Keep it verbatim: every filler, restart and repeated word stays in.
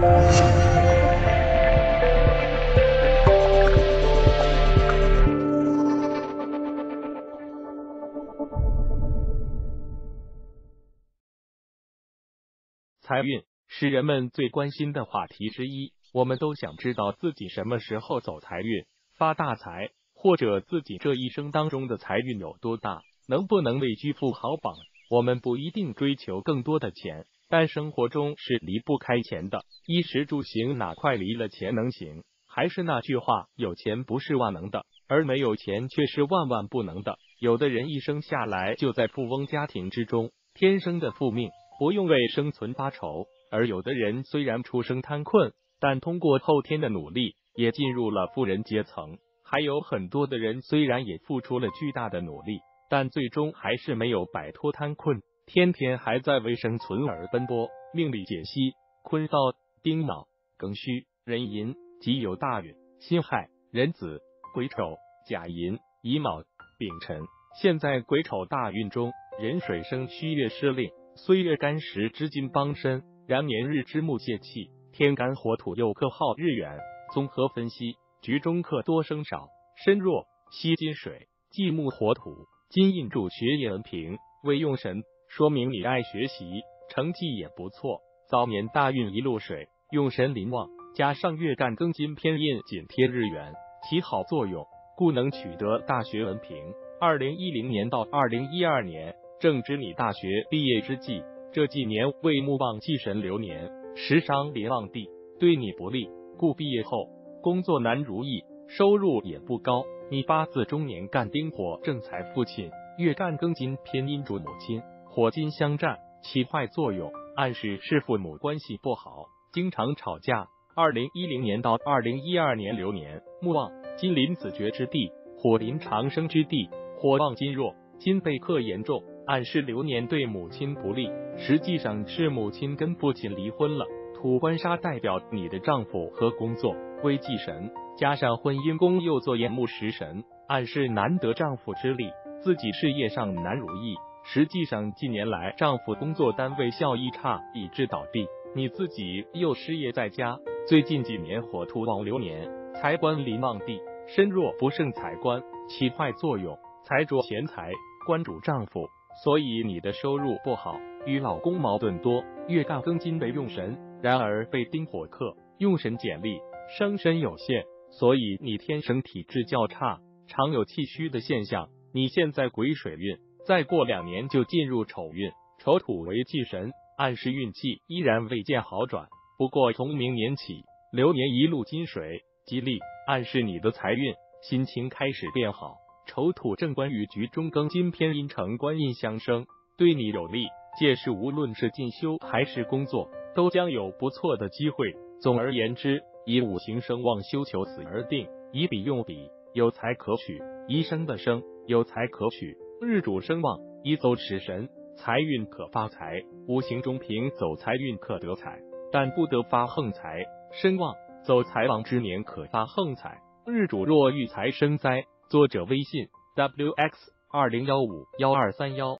财运是人们最关心的话题之一，我们都想知道自己什么时候走财运，发大财，或者自己这一生当中的财运有多大，能不能位居富豪榜。我们不一定追求更多的钱，但生活中是离不开钱的，衣食住行哪块离了钱能行？还是那句话，有钱不是万能的，而没有钱却是万万不能的。有的人一生下来就在富翁家庭之中，天生的富命，不用为生存发愁；而有的人虽然出生贪困，但通过后天的努力，也进入了富人阶层。还有很多的人虽然也付出了巨大的努力，但最终还是没有摆脱贪困，天天还在为生存而奔波。命理解析：坤燥、丁卯、庚戌、壬寅己酉大运，辛亥、壬子、癸丑、甲寅、乙卯、丙辰。现在癸丑大运中，壬水生戌月失令，虽月干时之金帮身，然年日之木泄气，天干火土又克耗日元。综合分析，局中克多生少，身弱，吸金水，忌木火土，金印柱学业文凭，为用神，说明你爱学习，成绩也不错。早年大运一路水，用神临旺，加上月干庚金偏印紧贴日元，起好作用，故能取得大学文凭。二零一零年到二零一二年正值你大学毕业之际，这几年为木旺忌神流年，时伤临旺地，对你不利，故毕业后工作难如意，收入也不高。你八字中年干丁火正财父亲，月干庚金偏阴主母亲，火金相战，起坏作用，暗示是父母关系不好，经常吵架。二零一零年到二零一二年流年，木旺金临子爵之地，火临长生之地，火旺金弱，金被克严重，暗示流年对母亲不利，实际上是母亲跟父亲离婚了。土官杀代表你的丈夫和工作，为忌神，加上婚姻宫又做眼目食神，暗示难得丈夫之力，自己事业上难如意。实际上近年来丈夫工作单位效益差，以致倒闭，你自己又失业在家。最近几年火土旺流年，财官临旺地，身弱不胜财官，起坏作用，财主钱财，官主丈夫，所以你的收入不好，与老公矛盾多。月干庚金为用神，然而被丁火克，用神减力，生身有限，所以你天生体质较差，常有气虚的现象。你现在癸水运，再过两年就进入丑运，丑土为忌神，暗示运气依然未见好转。不过从明年起，流年一路金水，吉利，暗示你的财运，心情开始变好。丑土正官与局中庚金偏阴成官印相生，对你有利，届时无论是进修还是工作，都将有不错的机会。总而言之，以五行生旺修求死而定，以笔用笔，有财可取；以生的生，有财可取。日主生旺，以走食神，财运可发财。五行中平走财运可得财，但不得发横财。身旺走财旺之年可发横财，日主若遇财生灾。作者微信 w x 二零一五一二三一。